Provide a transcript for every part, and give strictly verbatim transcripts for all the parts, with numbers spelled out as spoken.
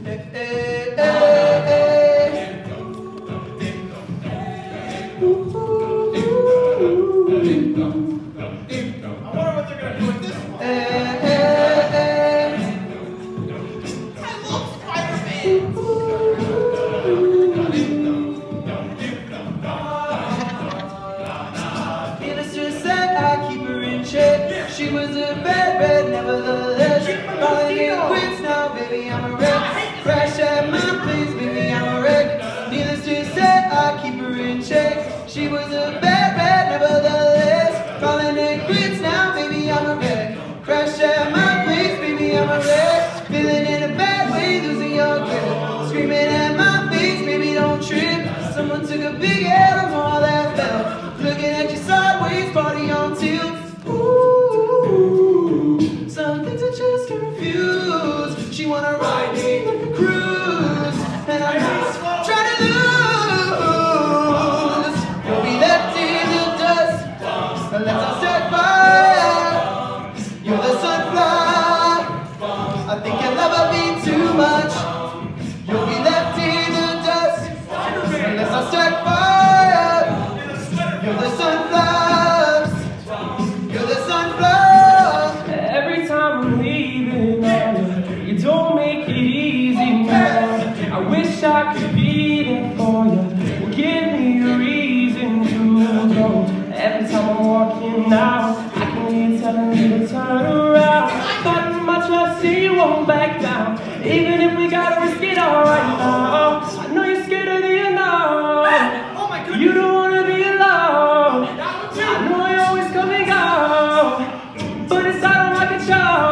She was a bad, bad, nevertheless. Falling in quits now, baby, I'm a wreck. Crash at my place, baby, I'm a wreck. Needless to say, I keep her in check. She was a bad, bad, nevertheless. Falling in quits now, baby, I'm a wreck. Crash at my place, baby, I'm a wreck. Feeling in a bad way, losing your grip. Screaming at my face, baby, don't trip. Someone took a big L of all that fell. Looking at you sideways, party on tilt. Some things I just can't refuse. She wanna ride me like a cruise, and I'm just trying to lose. You'll be left in the dust unless I set fire. You're the sunflower. I think your love will be too much. You'll be left in the dust unless I set fire. You're the sunflowers. You're the sunflowers. Don't make it easy now. I wish I could be there for you. Well, give me a reason to go. Every time I'm walking out, I can hear you telling me to turn around. But my trust in you won't back down. Even if we gotta risk it all right now. I know you're scared of the unknown. You don't wanna be alone. I know you're always coming out, but it's not like a show.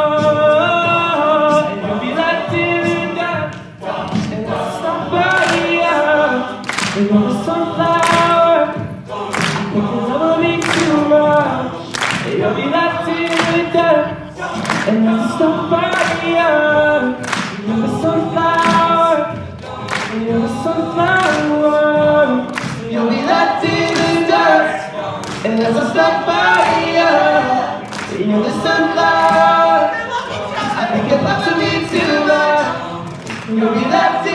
You're the sunflower. You think you'll never be too much. You'll be left in the dirt, and that's a stop fire. You're the sunflower. You're the sunflower. You'll be left in the dirt, and that's a stop fire. You're the sunflower. I think you're about to be too much. You'll be left in